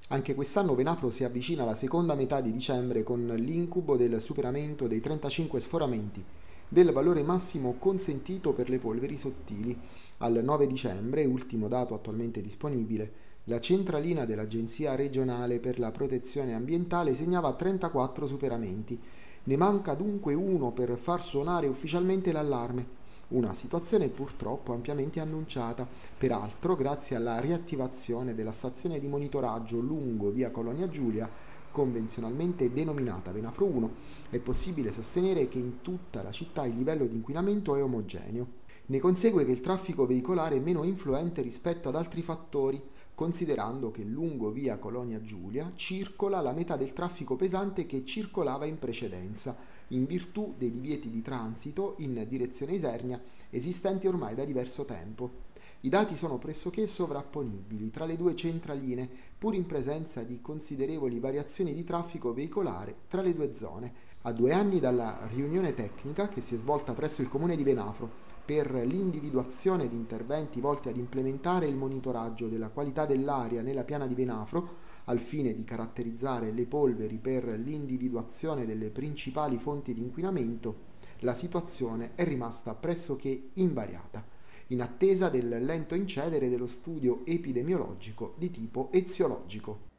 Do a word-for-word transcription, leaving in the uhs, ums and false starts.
Anche quest'anno Venafro si avvicina alla seconda metà di dicembre con l'incubo del superamento dei trentacinque sforamenti del valore massimo consentito per le polveri sottili. Al nove dicembre, ultimo dato attualmente disponibile, la centralina dell'Agenzia regionale per la protezione ambientale segnava trentaquattro superamenti. Ne manca dunque uno per far suonare ufficialmente l'allarme. Una situazione purtroppo ampiamente annunciata, peraltro grazie alla riattivazione della stazione di monitoraggio lungo via Colonia Giulia, convenzionalmente denominata Venafro uno, è possibile sostenere che in tutta la città il livello di inquinamento è omogeneo. Ne consegue che il traffico veicolare è meno influente rispetto ad altri fattori, considerando che lungo via Colonia Giulia circola la metà del traffico pesante che circolava in precedenza, in virtù dei divieti di transito in direzione Isernia esistenti ormai da diverso tempo. I dati sono pressoché sovrapponibili tra le due centraline, pur in presenza di considerevoli variazioni di traffico veicolare tra le due zone. A due anni dalla riunione tecnica che si è svolta presso il comune di Venafro per l'individuazione di interventi volti ad implementare il monitoraggio della qualità dell'aria nella piana di Venafro, al fine di caratterizzare le polveri per l'individuazione delle principali fonti di inquinamento, la situazione è rimasta pressoché invariata, in attesa del lento incedere dello studio epidemiologico di tipo eziologico.